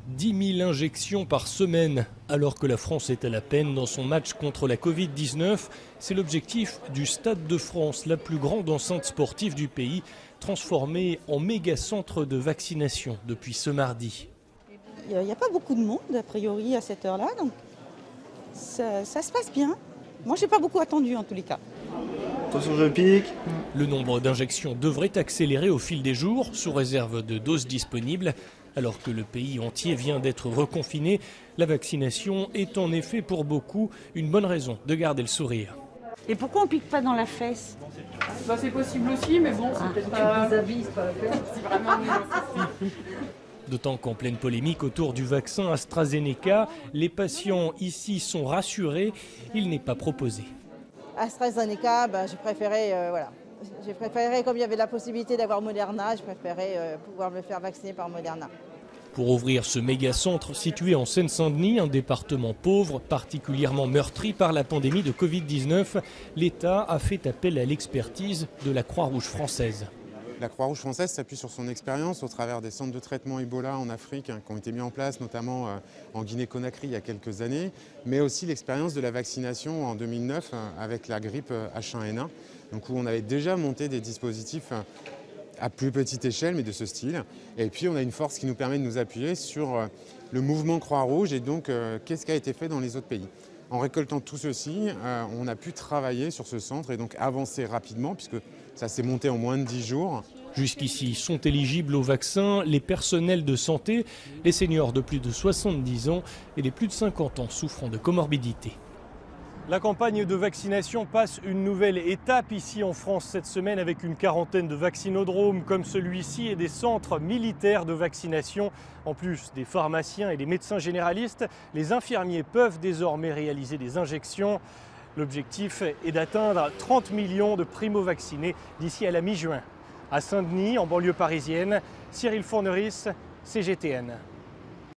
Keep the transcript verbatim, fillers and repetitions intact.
dix mille injections par semaine, alors que la France est à la peine dans son match contre la Covid dix-neuf. C'est l'objectif du Stade de France, la plus grande enceinte sportive du pays, transformée en méga centre de vaccination depuis ce mardi. Il n'y a pas beaucoup de monde, a priori, à cette heure-là, donc ça, ça se passe bien. Moi, je n'ai pas beaucoup attendu, en tous les cas. Attention, je pique. Le nombre d'injections devrait accélérer au fil des jours, sous réserve de doses disponibles. Alors que le pays entier vient d'être reconfiné, la vaccination est en effet pour beaucoup une bonne raison de garder le sourire. Et pourquoi on ne pique pas dans la fesse? Bah, c'est possible aussi, mais bon, c'est ah, peut-être pas... déshabille, c'est pas la peine. C'est vraiment mieux. D'autant qu'en pleine polémique autour du vaccin AstraZeneca, les patients ici sont rassurés, il n'est pas proposé. AstraZeneca, ben, j'ai préféré, euh, voilà. J'ai préféré, comme il y avait la possibilité d'avoir Moderna, je préférais euh, pouvoir me faire vacciner par Moderna. Pour ouvrir ce méga-centre situé en Seine-Saint-Denis, un département pauvre, particulièrement meurtri par la pandémie de Covid dix-neuf, l'État a fait appel à l'expertise de la Croix-Rouge française. La Croix-Rouge française s'appuie sur son expérience au travers des centres de traitement Ebola en Afrique hein, qui ont été mis en place, notamment euh, en Guinée-Conakry il y a quelques années, mais aussi l'expérience de la vaccination en deux mille neuf euh, avec la grippe H un N un, donc où on avait déjà monté des dispositifs euh, à plus petite échelle, mais de ce style. Et puis on a une force qui nous permet de nous appuyer sur euh, le mouvement Croix-Rouge et donc euh, qu'est-ce qui a été fait dans les autres pays. En récoltant tout ceci, euh, on a pu travailler sur ce centre et donc avancer rapidement puisque ça s'est monté en moins de dix jours. Jusqu'ici sont éligibles au vaccin les personnels de santé, les seniors de plus de soixante-dix ans et les plus de cinquante ans souffrant de comorbidité. La campagne de vaccination passe une nouvelle étape ici en France cette semaine avec une quarantaine de vaccinodromes comme celui-ci et des centres militaires de vaccination. En plus des pharmaciens et des médecins généralistes, les infirmiers peuvent désormais réaliser des injections. L'objectif est d'atteindre trente millions de primo-vaccinés d'ici à la mi-juin. À Saint-Denis, en banlieue parisienne, Cyril Fourneris, C G T N.